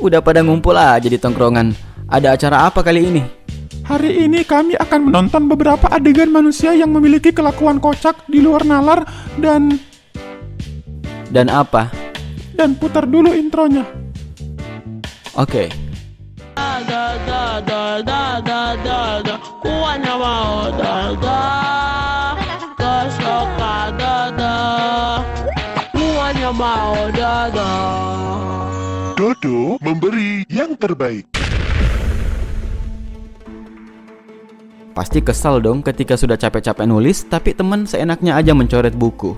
Udah pada ngumpul aja di tongkrongan. Ada acara apa kali ini? Hari ini kami akan menonton beberapa adegan manusia yang memiliki kelakuan kocak di luar nalar dan apa? Dan putar dulu intronya. Oke. Dodo memberi yang terbaik. Pasti kesal dong ketika sudah capek-capek nulis, tapi teman seenaknya aja mencoret buku.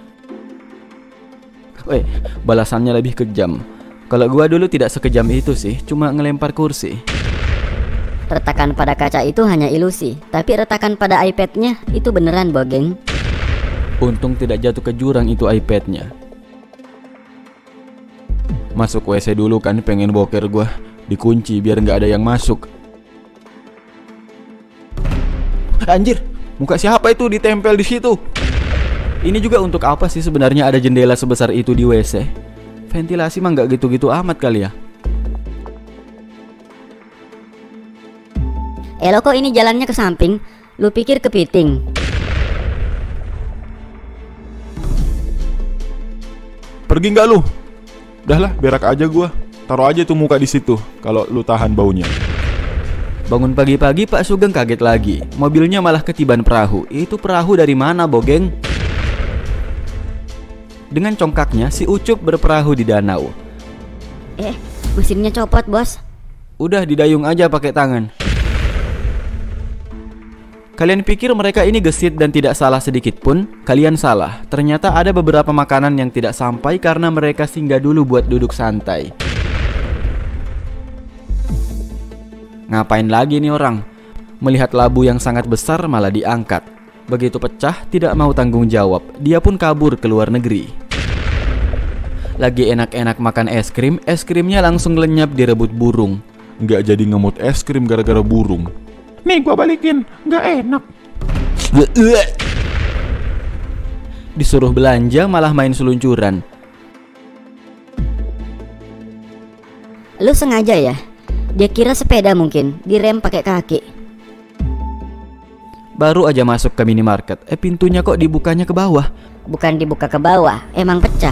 Balasannya lebih kejam. Kalau gua dulu tidak sekejam itu sih, cuma ngelempar kursi. Retakan pada kaca itu hanya ilusi, tapi retakan pada iPad-nya itu beneran, Bogeng. Untung tidak jatuh ke jurang itu iPad-nya. Masuk WC dulu kan, pengen boker gua. Dikunci biar nggak ada yang masuk. Anjir, muka siapa itu ditempel di situ? Ini juga untuk apa sih sebenarnya ada jendela sebesar itu di WC? Ventilasi mah nggak gitu-gitu amat kali ya. Lo kok ini jalannya ke samping? Lu pikir kepiting? Pergi nggak lu? Udahlah, berak aja gua. Taruh aja tuh muka di situ kalau lu tahan baunya. Bangun pagi-pagi Pak Sugeng kaget lagi. Mobilnya malah ketiban perahu. Itu perahu dari mana, Bogeng? Dengan congkaknya si Ucup berperahu di danau. Mesinnya copot, bos. Udah didayung aja pakai tangan. Kalian pikir mereka ini gesit dan tidak salah sedikit pun? Kalian salah. Ternyata ada beberapa makanan yang tidak sampai karena mereka singgah dulu buat duduk santai. Ngapain lagi nih orang? Melihat labu yang sangat besar malah diangkat. Begitu pecah tidak mau tanggung jawab. Dia pun kabur ke luar negeri. Lagi enak-enak makan es krimnya langsung lenyap direbut burung. Nggak jadi ngemut es krim gara-gara burung. Nih gua balikin, nggak enak. Disuruh belanja malah main seluncuran. Lu sengaja ya? Dia kira sepeda mungkin, direm pakai kaki. Baru aja masuk ke minimarket, pintunya kok dibukanya ke bawah. Bukan dibuka ke bawah, emang pecah.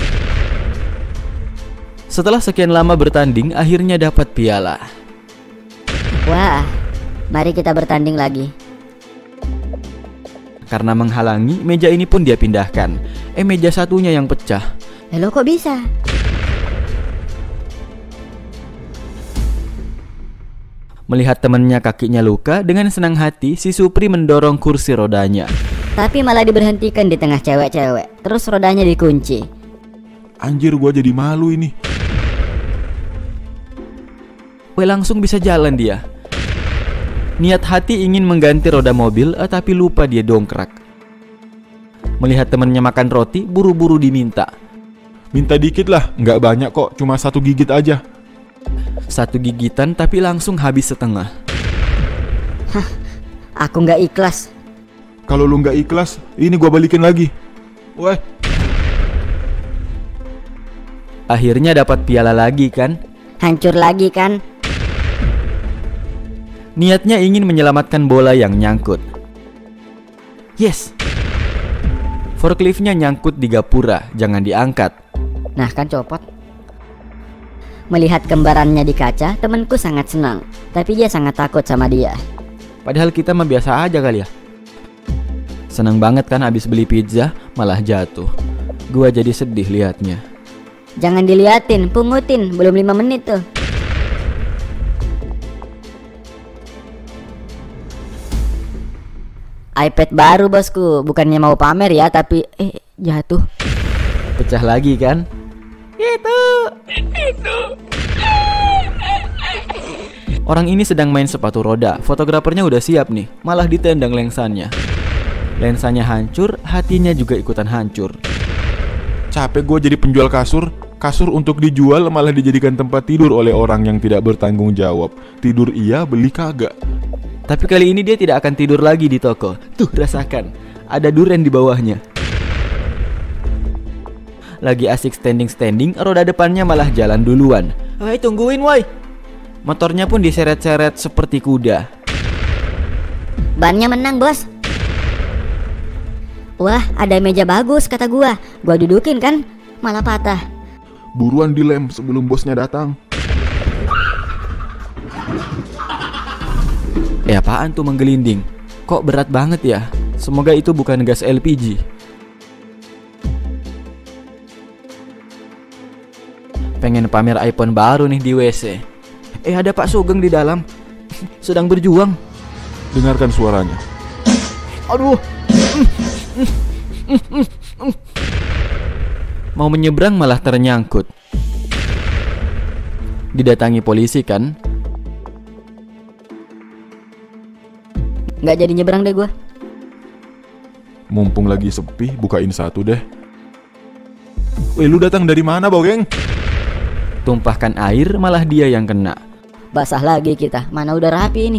Setelah sekian lama bertanding, akhirnya dapat piala. Wah, mari kita bertanding lagi. Karena menghalangi, meja ini pun dia pindahkan. Meja satunya yang pecah. Lo kok bisa? Melihat temannya kakinya luka, dengan senang hati si Supri mendorong kursi rodanya. Tapi malah diberhentikan di tengah cewek-cewek. Terus rodanya dikunci. Anjir, gua jadi malu ini. Langsung bisa jalan dia. Niat hati ingin mengganti roda mobil, tapi lupa dia dongkrak. Melihat temannya makan roti, buru-buru diminta. Minta dikit lah, nggak banyak kok, cuma 1 gigit aja. 1 gigitan tapi langsung habis setengah. Hah, aku nggak ikhlas. Kalau lu nggak ikhlas, ini gua balikin lagi. Weh. Akhirnya dapat piala lagi kan? Hancur lagi kan? Niatnya ingin menyelamatkan bola yang nyangkut. Yes. Forkliftnya nyangkut di gapura, jangan diangkat. Nah kan copot. Melihat kembarannya di kaca, temanku sangat senang. Tapi dia sangat takut sama dia. Padahal kita mah biasa aja kali ya. Senang banget kan habis beli pizza, malah jatuh. Gua jadi sedih liatnya. Jangan diliatin, pungutin, belum 5 menit tuh. iPad baru bosku, bukannya mau pamer ya, tapi jatuh. Pecah lagi kan? Itu. Orang ini sedang main sepatu roda. Fotografernya udah siap nih, malah ditendang lensanya. Lensanya hancur, hatinya juga ikutan hancur. Capek gue jadi penjual kasur. Kasur untuk dijual malah dijadikan tempat tidur oleh orang yang tidak bertanggung jawab. Tidur iya, beli kagak. Tapi kali ini dia tidak akan tidur lagi di toko. Tuh rasakan, ada duren di bawahnya. Lagi asik standing-standing, roda depannya malah jalan duluan. Woi, tungguin woi. Motornya pun diseret-seret seperti kuda. Bannya menang, bos. Wah, ada meja bagus kata gua. Gua dudukin kan, malah patah. Buruan dilem sebelum bosnya datang. Apaan tuh menggelinding? Kok berat banget ya? Semoga itu bukan gas LPG. Pengen pamer iPhone baru nih di WC. Ada Pak Sugeng di dalam. Sedang berjuang. Dengarkan suaranya. Aduh. Mau menyeberang malah ternyangkut. Didatangi polisi kan? Nggak jadi nyebrang deh gua. Mumpung lagi sepi, bukain satu deh. Weh, lu datang dari mana, Bogeng? Tumpahkan air malah dia yang kena. Basah lagi kita, mana udah rapi ini.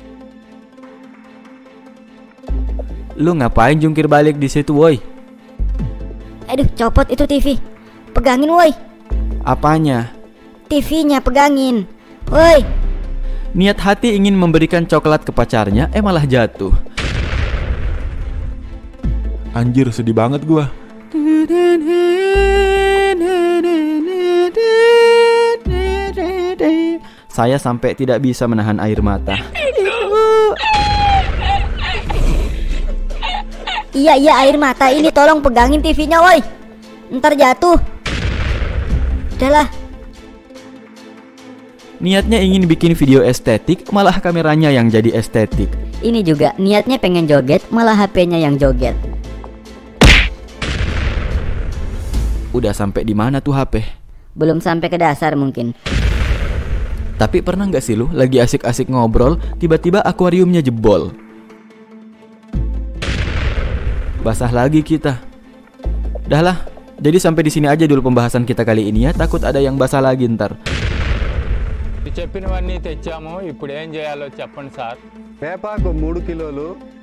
Lu ngapain jungkir balik di situ, woi? Aduh, copot itu TV. Pegangin woi. Apanya? TV-nya pegangin. Woi. Niat hati ingin memberikan coklat ke pacarnya, malah jatuh. Anjir, sedih banget gua. Saya sampai tidak bisa menahan air mata. Iya air mata ini, tolong pegangin TV-nya woi. Ntar jatuh. Udahlah. Niatnya ingin bikin video estetik, malah kameranya yang jadi estetik. Ini juga niatnya pengen joget, malah HP-nya yang joget. Udah sampai di mana tuh HP? Belum sampai ke dasar mungkin. Tapi pernah nggak sih lu lagi asik-asik ngobrol, tiba-tiba akuariumnya jebol? Basah lagi kita. Dah lah, jadi sampai di sini aja dulu pembahasan kita kali ini ya. Takut ada yang basah lagi ntar. చెప్పినవన్నీ తెచ్చాము ఇప్పుడు ఏం చేయాలో చెప్పండి సార్ వేపాకు 3 కిలోలు